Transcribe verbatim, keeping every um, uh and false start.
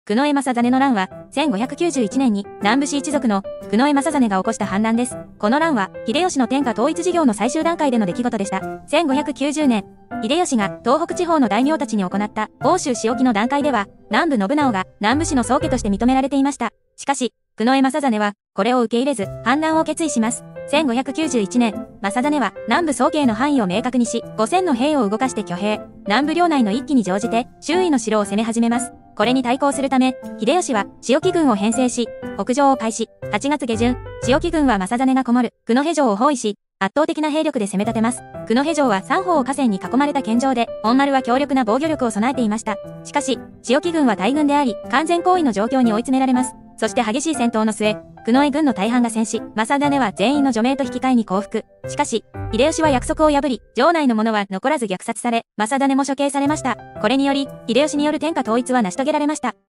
久野江正実の乱は、せんごひゃくきゅうじゅういちねんに南部氏一族の久野江正実が起こした反乱です。この乱は、秀吉の天下統一事業の最終段階での出来事でした。せんごひゃくきゅうじゅうねん、秀吉が東北地方の大名たちに行った奥州仕置きの段階では、南部信直が南部氏の宗家として認められていました。しかし、久野江正実は、これを受け入れず、反乱を決意します。せんごひゃくきゅうじゅういちねん、正実は南部宗家の範囲を明確にし、ごせんの兵を動かして挙兵、南部領内の一揆に乗じて、周囲の城を攻め始めます。これに対抗するため、秀吉は仕置軍を編成し、北上を開始。はちがつげじゅん、仕置軍は正実がこもる久野辺城を包囲し、圧倒的な兵力で攻め立てます。久野辺城は三方を河川に囲まれた堅城で、本丸は強力な防御力を備えていました。しかし、仕置軍は大軍であり、完全包囲の状況に追い詰められます。そして激しい戦闘の末、久野江軍の大半が戦死、正実は全員の除名と引き換えに降伏。しかし、秀吉は約束を破り、城内の者は残らず虐殺され、正実も処刑されました。これにより、秀吉による天下統一は成し遂げられました。